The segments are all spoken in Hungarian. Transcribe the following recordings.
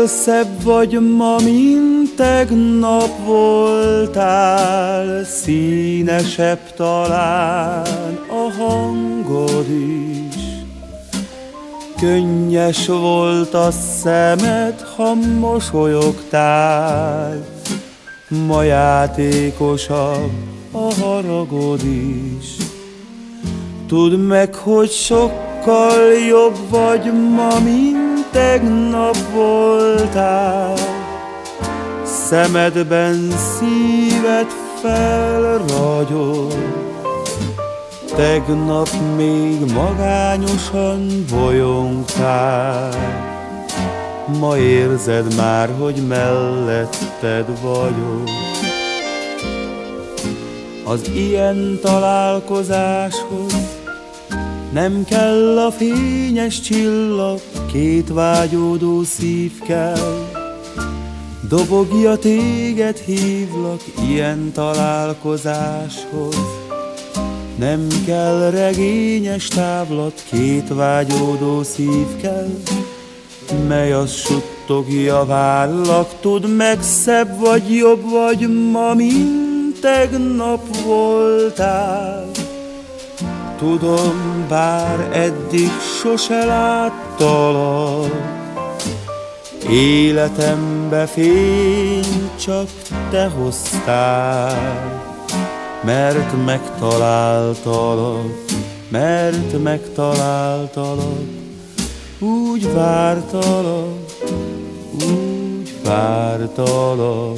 szebb vagy ma, mint tegnap voltál, színesebb talán a hangod is. Könnyes volt a szemed, ha mosolyogtál, ma játékosabb a haragod is. Tudd meg, hogy sokkal jobb vagy ma, mint tegnap voltál. Szemedben szíved felragyog, tegnap még magányosan bolyongtál. Ma érzed már, hogy melletted vagyok. Az ilyen találkozáshoz nem kell a fényes csillag, két vágyódó szív kell. Dobogja, téged hívlak ilyen találkozáshoz. Nem kell regényes távlat, két vágyódó szív kell, mely azt suttogja, várlak. Tudd meg, szebb vagy, jobb vagy ma, mint tegnap voltál. Tudom, bár eddig sose láttalak, életembe fény csak te hoztál. Mert megtaláltalak, mert megtaláltalak, úgy vártalak, úgy vártalak.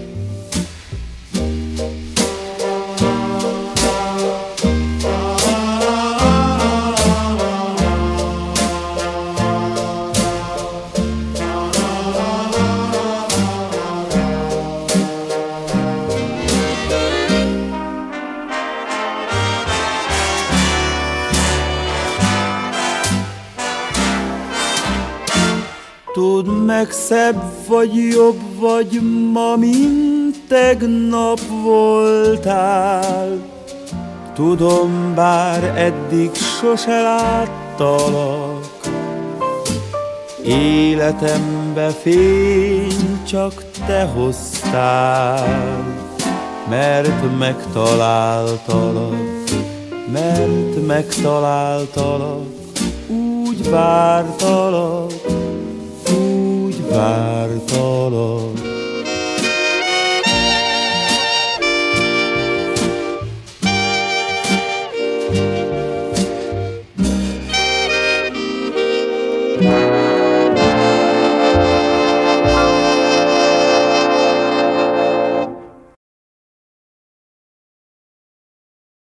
Tudd meg, szebb vagy, jobb vagy ma, mint tegnap voltál. Tudom, bár eddig sose láttalak, életembe fény csak te hoztál. Mert megtaláltalak, mert megtaláltalak, úgy vártalak, úgy vártalak.